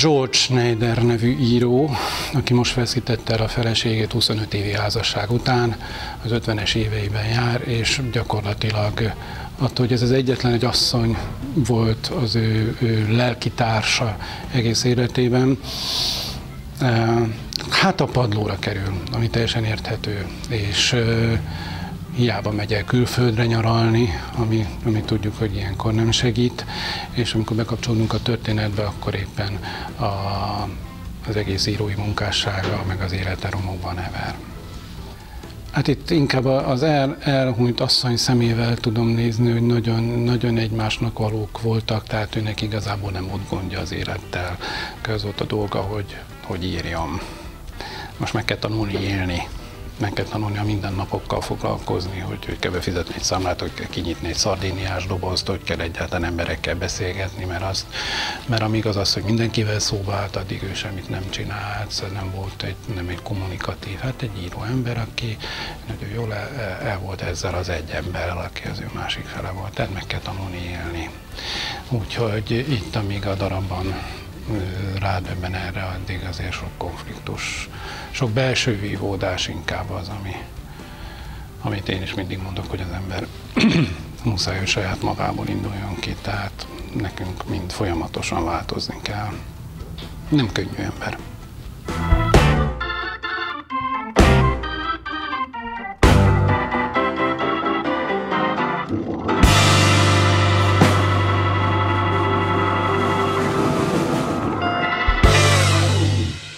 George Schneider nevű író, aki most veszítette el a feleségét 25 évi házasság után, az 50-es éveiben jár, és gyakorlatilag attól, hogy ez az egyetlen egy asszony volt az ő lelki társa egész életében, hát a padlóra kerül, ami teljesen érthető, és hiába megy el külföldre nyaralni, ami tudjuk, hogy ilyenkor nem segít, és amikor bekapcsolódunk a történetbe, akkor éppen az egész írói munkássága, meg az élete romokban hever. Hát itt inkább az elhunyt asszony szemével tudom nézni, hogy nagyon egymásnak valók voltak, tehát őnek igazából nem volt gondja az élettel. Ez volt a dolga, hogy írjam. Most meg kell tanulni élni. Meg kell tanulni a mindennapokkal foglalkozni, hogy kell befizetni egy számlát, hogy kell kinyitni egy szardíniás dobozt, hogy kell egyáltalán emberekkel beszélgetni, mert amíg az, hogy mindenkivel szóba állt, addig ő semmit nem csinált, szóval nem volt nem egy kommunikatív, hát egy író ember, aki nagyon jól el volt ezzel az egy emberrel, aki az ő másik fele volt, tehát meg kell tanulni élni. Úgyhogy itt, amíg a darabban rádöbben erre, addig azért sok konfliktus, sok belső vívódás inkább az, amit én is mindig mondok, hogy az ember muszáj, hogy saját magából induljon ki, tehát nekünk mind folyamatosan változni kell. Nem könnyű ember.